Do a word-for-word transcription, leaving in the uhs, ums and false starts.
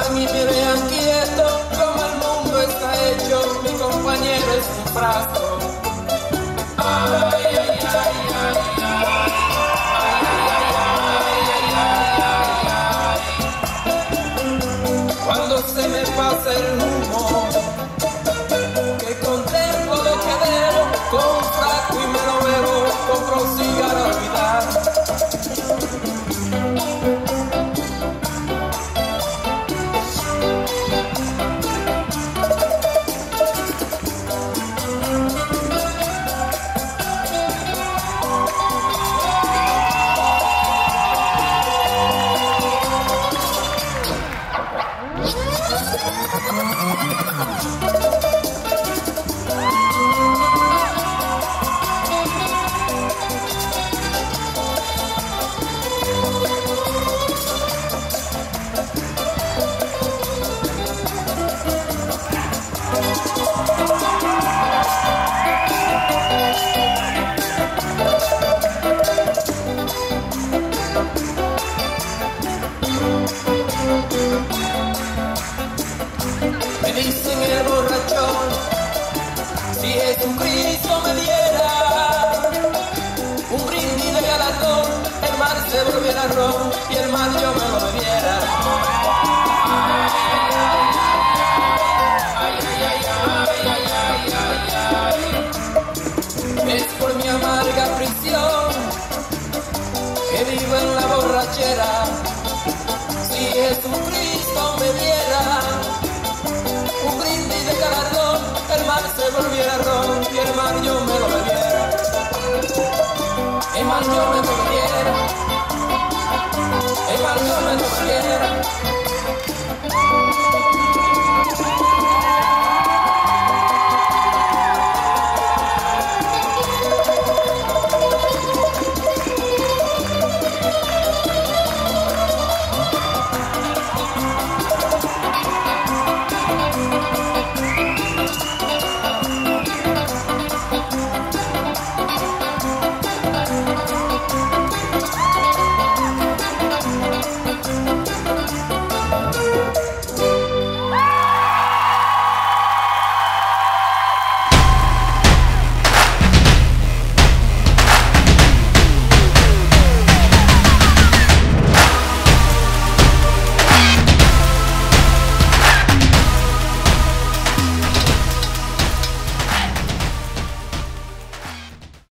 a mí me vean quieto, como el mundo está hecho, mi compañero es un frasco. Ay, ay, ay, ay, ay, ay. Cuando se me pasa el humo, que contemplo lo que debo, con un frasco y me lo bebo, compro un cigarro a olvidar. Me dicen el borrachón, si Jesucristo me diera un brindis de galardón, el mar se volviera ron y el mar yo me lo bebiera. Ay, ay, ay, ay, ay, ay, ay, ay. Es por mi amarga prisión que vivo en la borrachera. Si Jesucristo me diera un brindis de galardón, el mar se volviera ron y el mar yo me lo bebiera. El mar yo me lo bebiera. El mar yo me lo bebiera.